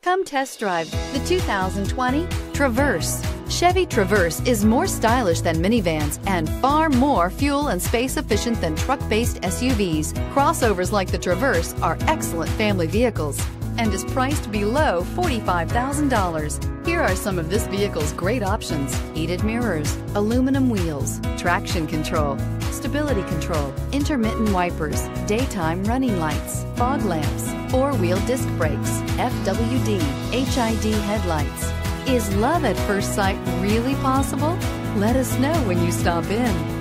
Come test drive the 2020 Traverse. Chevy Traverse is more stylish than minivans and far more fuel and space efficient than truck-based SUVs. Crossovers like the Traverse are excellent family vehicles and is priced below $45,000. Here are some of this vehicle's great options: heated mirrors, aluminum wheels, traction control, stability control, intermittent wipers, daytime running lights, fog lamps, four-wheel disc brakes, FWD, HID headlights. Is love at first sight really possible? Let us know when you stop in.